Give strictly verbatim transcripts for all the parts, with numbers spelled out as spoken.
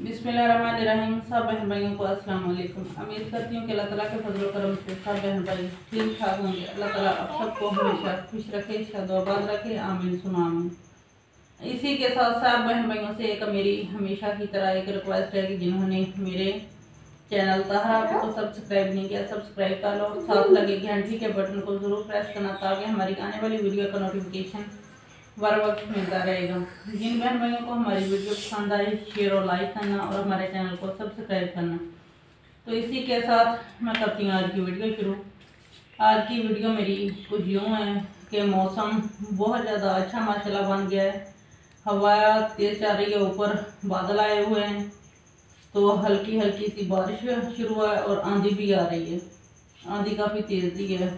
बिस्मिल्लाहिर्रहमानिर्रहीम। सब बहन भाइयों को अस्सलाम वालेकुम। उम्मीद करती हूँ कि अल्लाह ताला के फजल करम से सब बहन भाई ठीक ठाक होंगे। अल्लाह ताला आप सबको हमेशा खुश रखे, शादोबाद रखे, आमीन सुना आमीन। इसी के साथ साथ बहन भाइयों से एक मेरी हमेशा की तरह एक रिक्वेस्ट है कि जिन्होंने मेरे चैनल तहरा को सब्सक्राइब नहीं किया, सब्सक्राइब कर लो। साथ लगे घंटी के बटन को ज़रूर प्रेस करना ताकि हमारी आने वाली वीडियो का नोटिफिकेशन बर वक्त मिलता रहेगा। जिन बहन भाइयों को हमारी वीडियो पसंद आए शेयर और लाइक करना और हमारे चैनल को सब्सक्राइब करना। तो इसी के साथ मैं करती हूँ आज की वीडियो शुरू। आज की वीडियो मेरी कुछ यूँ है कि मौसम बहुत ज़्यादा अच्छा माशाल्लाह बन गया है। हवा तेज़ चल रही है, ऊपर बादल आए हुए हैं, तो हल्की हल्की सी बारिश शुरू है और आंधी भी आ रही है। आंधी काफ़ी तेज़ ही है,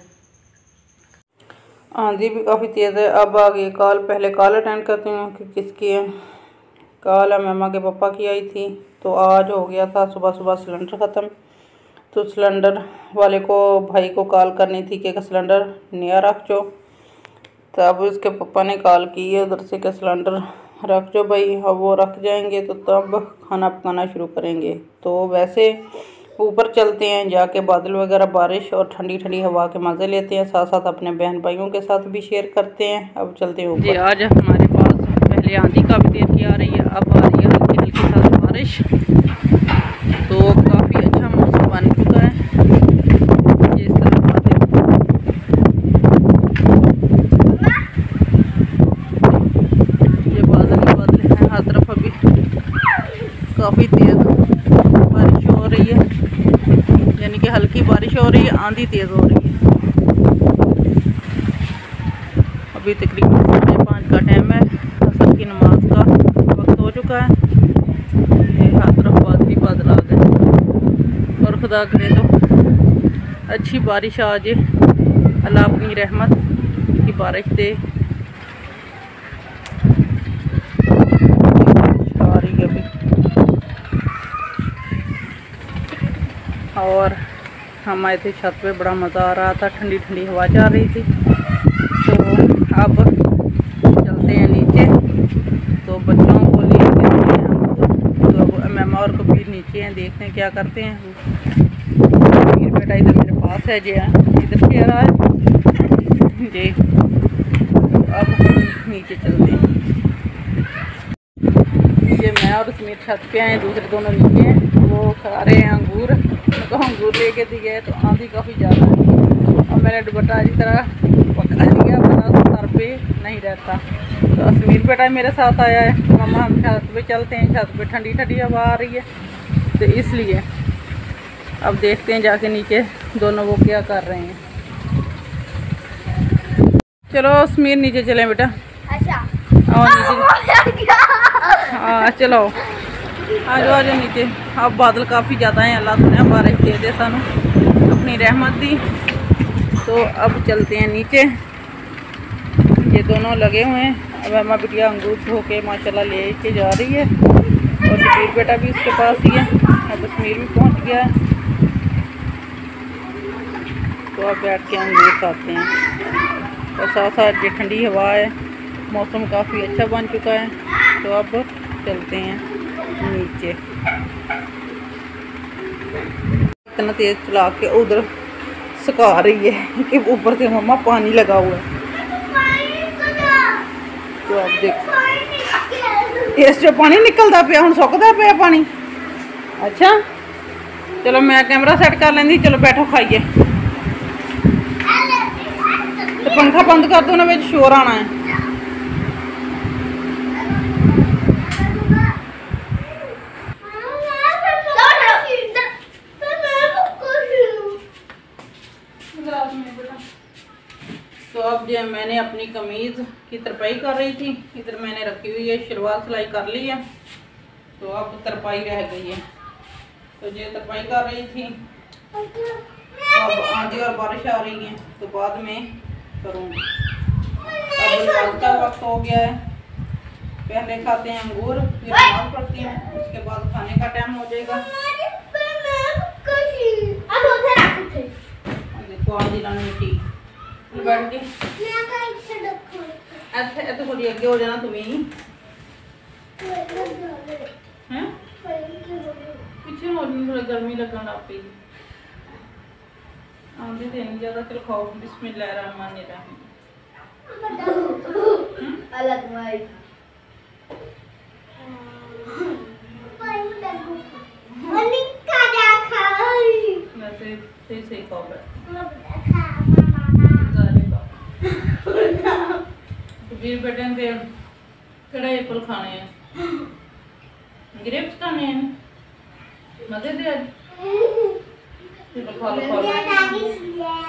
आंधी भी काफ़ी तेज़ है। अब आ गई कॉल, पहले कॉल अटेंड करती हूँ कि किसकी है। कॉल है मामा के पापा की आई थी। तो आज हो गया था सुबह सुबह सिलेंडर ख़त्म, तो सिलेंडर वाले को भाई को कॉल करनी थी कि सिलेंडर नया रख जो। तब उसके पापा ने कॉल की है उधर से कि सिलेंडर रख जो भाई। अब वो रख जाएंगे तो तब खाना पकाना शुरू करेंगे। तो वैसे ऊपर चलते हैं, जाके बादल वगैरह बारिश और ठंडी ठंडी हवा के मज़े लेते हैं, साथ साथ अपने बहन भाइयों के साथ भी शेयर करते हैं। अब चलते हैं ऊपर। आज हमारे पास पहले आंधी काफ़ी देर की आ रही है, अब आ रही है हल्की हल्की साथ बारिश। तो काफ़ी अच्छा मौसम बन चुका है। इस तरह ये बादल ही बादल हैं हर तरफ। अभी काफ़ी तेज़ बारिश हो रही है, यानी कि हल्की बारिश हो रही है, आंधी तेज़ हो रही है। अभी तकरीबन साढ़े पाँच का टाइम है, असर की नमाज का वक्त हो चुका है। ये हर तरफ बादल ही बादल आ गए और खुदा करे तो अच्छी बारिश आ जाए, अल्लाह अपनी रहमत की बारिश दे। आ रही है अभी और हम आए थे छत पे, बड़ा मज़ा आ रहा था, ठंडी ठंडी हवा चल रही थी। तो अब चलते हैं नीचे, तो बच्चों को लिए तो अब मैमा और कबीर नीचे हैं, देखते हैं क्या करते हैं। कबीर बेटा इधर मेरे पास है जी, इधर खेल रहा है जी। तो अब हम नीचे चलते हैं। ये मैं और समीर छत पे आए, दूसरे दोनों नीचे हैं। वो खा रहे हैं अंगूर, उनको अंगूर लेके दिए है। तो आंधी काफ़ी ज़्यादा है और मैंने दुपट्टा अच्छी तरह पकड़ा दिया, वरना सर पे नहीं रहता। तो समीर बेटा मेरे साथ आया है। मम्मा हम छत पे चलते हैं, छत पे ठंडी ठंडी हवा आ रही है, तो इसलिए अब देखते हैं जाके नीचे दोनों वो क्या कर रहे हैं। चलो समीर नीचे चलें बेटा। अच्छा आओ नीचे। हाँ चलो आ जाओ आ जाओ नीचे। अब बादल काफ़ी ज़्यादा हैं, अल्लाह सुने बारिश दे दे सानू अपनी रहमत दी। तो अब चलते हैं नीचे। ये दोनों लगे हुए हैं। अब अम्मा बिटिया अंगूर धो के माशाल्लाह ले के जा रही है और कबीर बेटा भी उसके पास ही है। अब कश्मीर भी पहुंच गया है, तो अब बैठ के अंगूर खाते हैं। और साथ साथ ये ठंडी हवा है, मौसम काफ़ी अच्छा बन चुका है। तो अब चलते हैं नीचे। इतना तेज़ चला के उधर सुखा रही है कि ऊपर से मम्मा पानी लगा हुआ है। तो आप देखो इस जो पानी निकलता पे हम सुकता पे पानी। अच्छा चलो मैं कैमरा सेट कर लेंदी। चलो बैठो खाइए। तो पंखा बंद कर दो ना, बिच शोर आना है। तो अब जो मैंने अपनी कमीज़ की तरपाई कर रही थी, इधर मैंने रखी हुई है, शलवार सिलाई कर ली है। तो अब तरपाई रह गई है, तो जो तरपाई कर रही थी तो अब आंधी और बारिश आ रही है, तो बाद में करूँगी। अब नमाज का वक्त हो गया है, पहले खाते हैं अंगूर, फिर नमाज पढ़ती हूँ, उसके बाद खाने का टाइम हो जाएगा। देखो आंधी लानी ठीक बैठ के ऐसे तो कुछ अगे हो जाना तुम्हें हैं। थोड़ी गर्मी लगन लग पी आंदी तो नहीं ज़्यादा। चल खाओ। बिस्मिल्लाहिर्रहमानिर्रहीम। अलग भाई वैसे सही सही खाओ वीर बेटे पे केड़ा एप्पल खाने हैं ग्रेप्स खाने हैं मजे दे आज खा लो खा लो।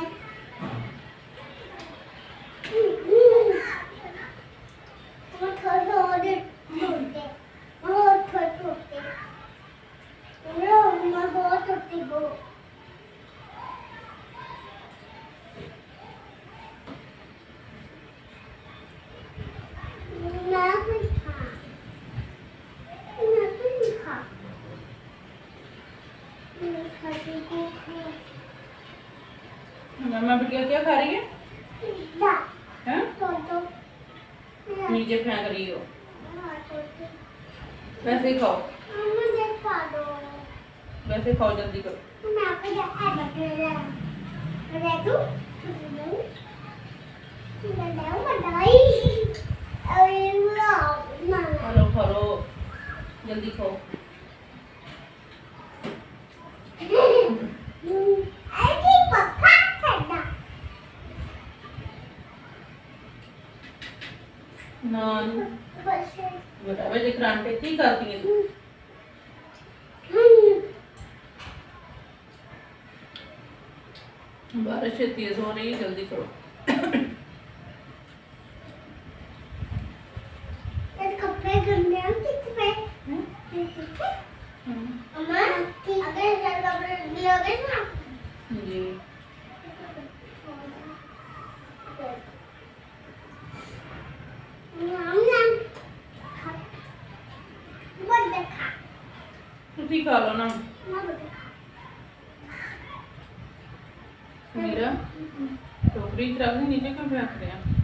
मम्मा बिटिया क्या खा रही है? हैं? नीचे फेंक रही हो। वैसे ही खाओ वैसे ही खाओ जल्दी करो। खा लो खा लो जल्दी खाओ। नान बेटा वे क्रांटे की करती है तू? बारिश तेज हो रही है जल्दी करो। कपड़े गंदे हैं कितने अम्मा अगर जल कपड़े लोगे ना जी तुसी खा लो ना मेरा टोकरी च रख नीचे क्यों फेंक रहे हैं?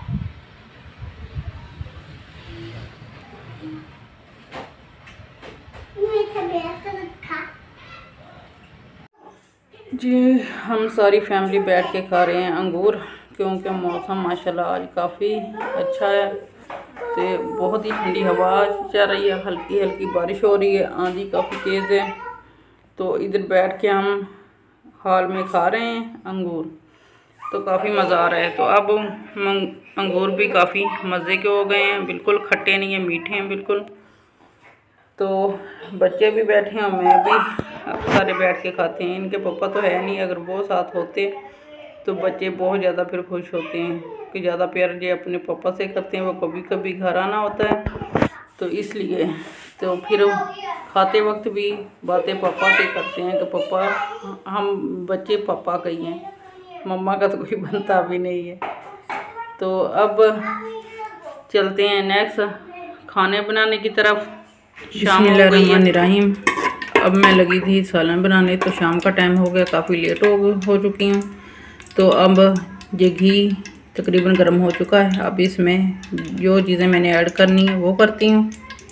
जी हम सारी फैमिली बैठ के खा रहे हैं अंगूर क्योंकि मौसम माशाल्लाह आज काफ़ी अच्छा है। तो बहुत ही ठंडी हवा चल रही है हल्की हल्की बारिश हो रही है आंधी काफ़ी तेज़ है। तो इधर बैठ के हम हॉल में खा रहे हैं अंगूर तो काफ़ी मज़ा आ रहा है। तो अब अंगूर भी काफ़ी मज़े के हो गए हैं बिल्कुल खट्टे नहीं है मीठे हैं बिल्कुल। तो बच्चे भी बैठे हैं मैं भी सारे बैठ के खाते हैं। इनके पापा तो है नहीं अगर वो साथ होते तो बच्चे बहुत ज़्यादा फिर खुश होते हैं कि ज़्यादा प्यार जो अपने पापा से करते हैं। वो कभी कभी घर आना होता है तो इसलिए तो फिर खाते वक्त भी बातें पापा से करते हैं कि पापा हम बच्चे पापा का ही हैं मम्मा का तो कोई बनता भी नहीं है। तो अब चलते हैं नेक्स्ट खाने बनाने की तरफ। बिस्मिल्लाहिर्रहमानिर्रहीम। अब मैं लगी थी सालन बनाने तो शाम का टाइम हो गया काफ़ी लेट हो हो चुकी हूँ। तो अब ये घी तकरीबन गर्म हो चुका है। अब इसमें जो चीज़ें मैंने ऐड करनी है वो करती हूँ।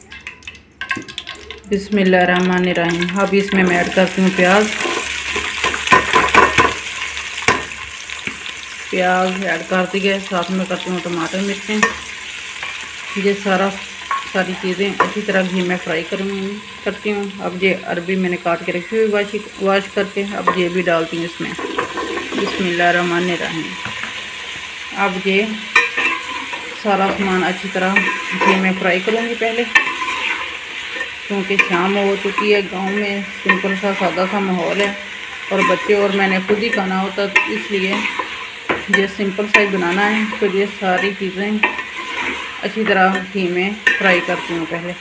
बिस्मिल्लाहिर्रहमानिर्रहीम। अब इसमें मैं ऐड करती हूँ प्याज प्याज ऐड कर दिए साथ में करती हूँ टमाटर मिर्चें। ये सारा सारी चीज़ें अच्छी तरह घी में फ्राई करूँगी करती हूँ। अब ये अरबी मैंने काट के रखी हुई वाश वाश करके अब ये भी डालती हूँ इसमें। बिस्मिल्लाहिर्रहमानिर्रहीम। अब ये सारा सामान अच्छी तरह घी में फ्राई करूँगी पहले क्योंकि शाम हो चुकी है। गांव में सिंपल सा सादा सा माहौल है और बच्चे और मैंने खुद ही खाना होता तो इसलिए ये सिंपल सा ही बनाना है। तो ये सारी चीज़ें अच्छी तरह घी में फ्राई करती हूँ पहले।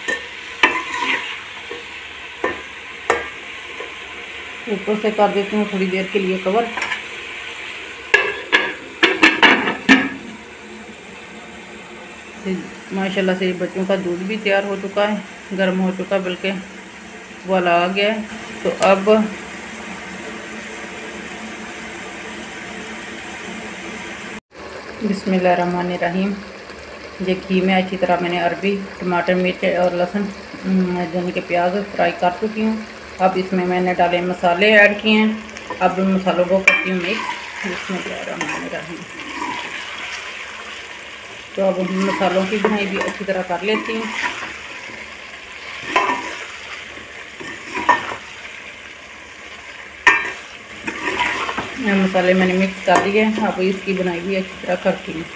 ऊपर से कर देती हूँ थोड़ी देर के लिए कवर। माशाल्लाह से बच्चों का दूध भी तैयार हो चुका है गर्म हो चुका है बल्कि वाला आ गया है। तो अब बिस्मिल्लाहिर्रहमानिर्रहीम। ये घी में अच्छी तरह मैंने अरबी टमाटर मिर्च और लहसुन यानी कि प्याज फ्राई कर चुकी हूँ। अब इसमें मैंने डाले मसाले ऐड किए हैं। अब इन मसालों को करती हूँ मिक्स। इसमें बिस्मिल्लाहिर्रहमानिर्रहीम। तो अब मसालों की भुनाई भी अच्छी तरह कर लेती हूँ। मसाले मैंने मिक्स कर दिए। अब इसकी बुनाई भी अच्छी तरह करती हूँ।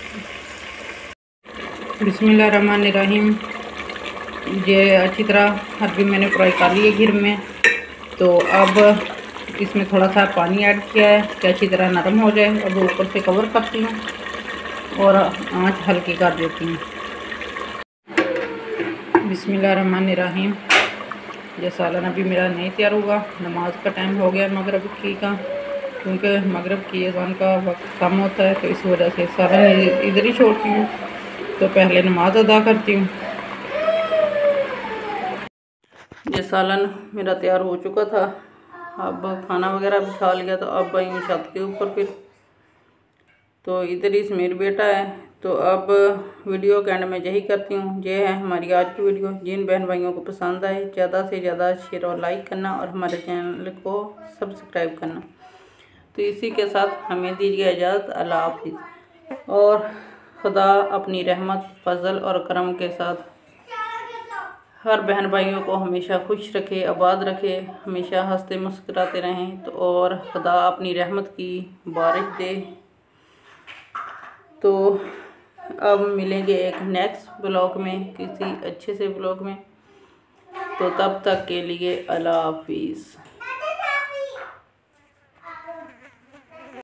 बिस्मिल्लाहिर्रहमानिर्रहीम। ये अच्छी तरह अरबी मैंने फ्राई कर ली है घी में। तो अब इसमें थोड़ा सा पानी ऐड किया है कि अच्छी तरह नरम हो जाए। अब ऊपर से कवर करती हूँ और आंच हल्की कर देती हूँ। बिस्मिल्लाहिर्रहमानिर्रहीम। ये सालन अभी मेरा नहीं तैयार होगा। नमाज का टाइम हो गया मगरिब की का, क्योंकि मगरिब की अज़ान का वक्त कम होता है, तो इस वजह से सालन इधर ही छोड़ती हूँ। तो पहले नमाज अदा करती हूँ। ये सालन मेरा तैयार हो चुका था। अब खाना वगैरह भी खा लिया। तो अब आई हूँ छत के ऊपर फिर। तो इधर ही मेरा बेटा है। तो अब वीडियो के एंड में यही करती हूँ। ये है हमारी आज की वीडियो। जिन बहन भाइयों को पसंद आए ज़्यादा से ज़्यादा शेयर और लाइक करना और हमारे चैनल को सब्सक्राइब करना। तो इसी के साथ हमें दीजिए इजाज़त। अल्लाह हाफिज़। और खुदा अपनी रहमत, फजल और करम के साथ हर बहन भाइयों को हमेशा खुश रखे, आबाद रखे, हमेशा हंसते मुस्कुराते रहें। तो और खुदा अपनी रहमत की बारिश दे। तो अब मिलेंगे एक नेक्स्ट ब्लॉग में, किसी अच्छे से ब्लॉग में। तो तब तक के लिए अल्लाह हाफिज़।